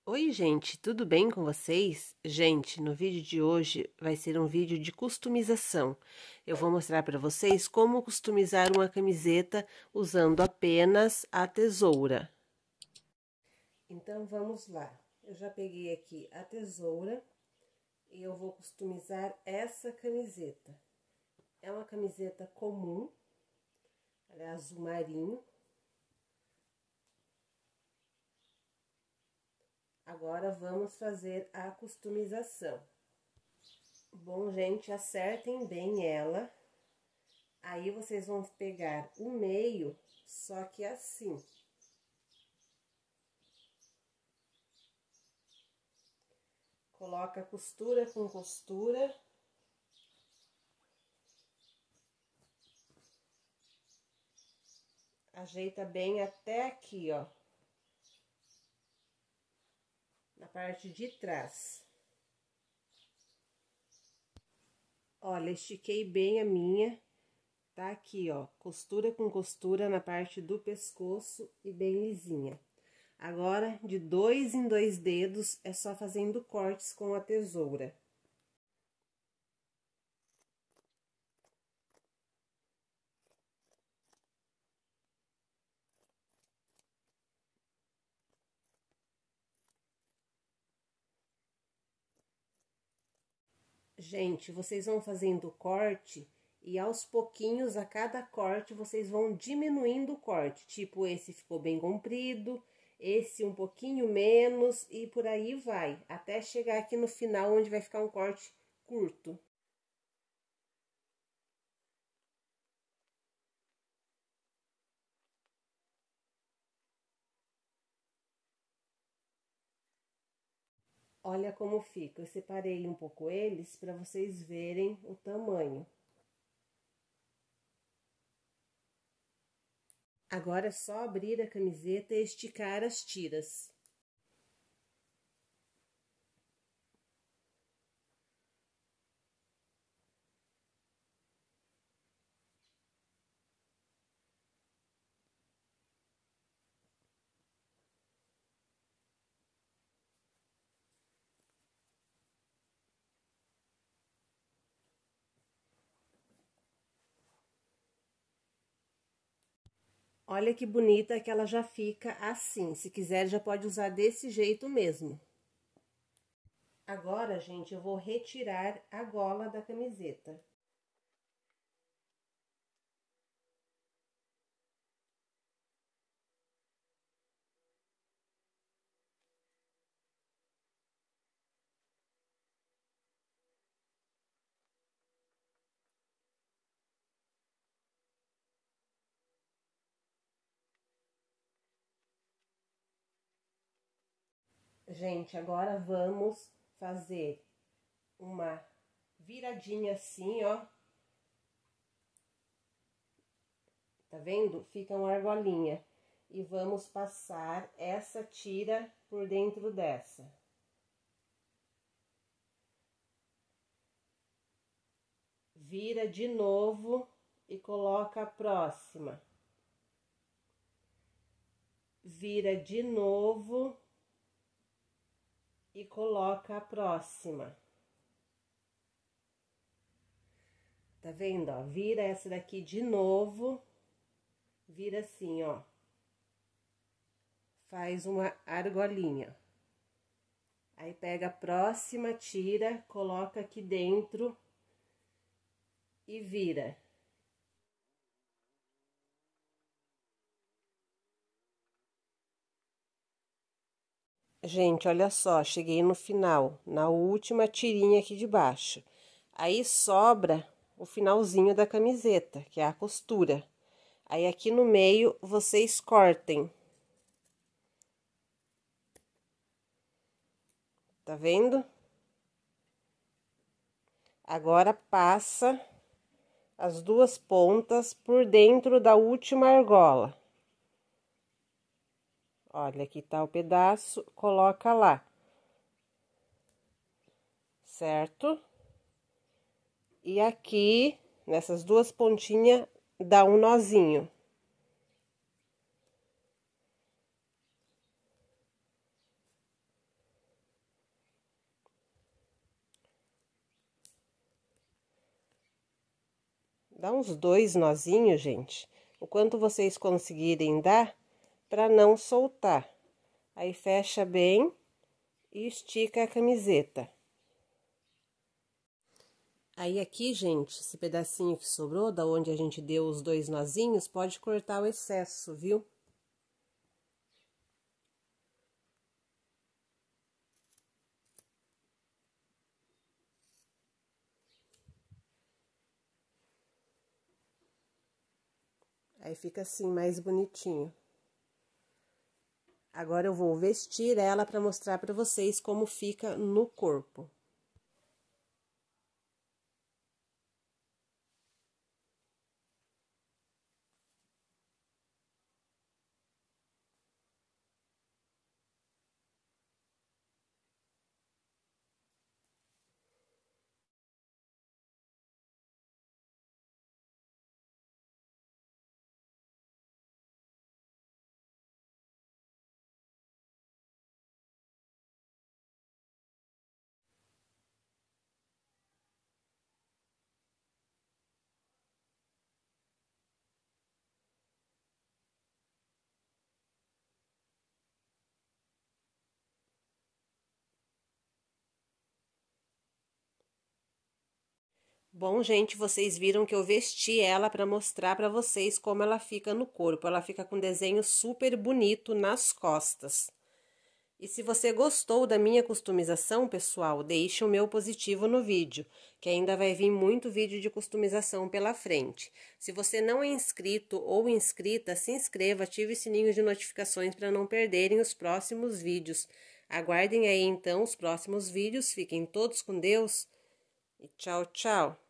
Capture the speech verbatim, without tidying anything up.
Oi, gente, tudo bem com vocês? Gente, no vídeo de hoje vai ser um vídeo de customização. Eu vou mostrar para vocês como customizar uma camiseta usando apenas a tesoura. Então, vamos lá. Eu já peguei aqui a tesoura e eu vou customizar essa camiseta. É uma camiseta comum, ela é azul marinho. Agora, vamos fazer a customização. Bom, gente, acertem bem ela. Aí, vocês vão pegar o meio, só que assim. Coloca costura com costura. Ajeita bem até aqui, ó. Na parte de trás. Olha, estiquei bem a minha, tá aqui, ó, costura com costura na parte do pescoço e bem lisinha. Agora, de dois em dois dedos, é só fazendo cortes com a tesoura. Gente, vocês vão fazendo o corte e aos pouquinhos, a cada corte, vocês vão diminuindo o corte. Tipo, esse ficou bem comprido, esse um pouquinho menos e por aí vai. Até chegar aqui no final, onde vai ficar um corte curto. Olha como fica. Eu separei um pouco eles para vocês verem o tamanho. Agora é só abrir a camiseta e esticar as tiras. Olha que bonita que ela já fica assim. Se quiser, já pode usar desse jeito mesmo. Agora, gente, eu vou retirar a gola da camiseta. Gente, agora vamos fazer uma viradinha assim, ó. Tá vendo? Fica uma argolinha. E vamos passar essa tira por dentro dessa. Vira de novo e coloca a próxima. Vira de novo e coloca a próxima. Tá vendo, ó? Vira essa daqui de novo, vira assim, ó. Faz uma argolinha. Aí, pega a próxima, tira, coloca aqui dentro e vira. Gente, olha só, cheguei no final, na última tirinha aqui de baixo. Aí, sobra o finalzinho da camiseta, que é a costura. Aí, aqui no meio, vocês cortem. Tá vendo? Agora, passa as duas pontas por dentro da última argola. Olha, aqui tá o pedaço, coloca lá. Certo? E aqui, nessas duas pontinhas, dá um nozinho. Dá uns dois nozinhos, gente, o quanto vocês conseguirem dar para não soltar. Aí fecha bem e estica a camiseta. Aí aqui, gente, esse pedacinho que sobrou, da onde a gente deu os dois nozinhos, pode cortar o excesso, viu? Aí fica assim, mais bonitinho. Agora eu vou vestir ela para mostrar para vocês como fica no corpo. Bom, gente, vocês viram que eu vesti ela para mostrar para vocês como ela fica no corpo. Ela fica com um desenho super bonito nas costas. E se você gostou da minha customização, pessoal, deixe o meu positivo no vídeo, que ainda vai vir muito vídeo de customização pela frente. Se você não é inscrito ou inscrita, se inscreva, ative o sininho de notificações para não perderem os próximos vídeos. Aguardem aí então os próximos vídeos, fiquem todos com Deus e tchau, tchau!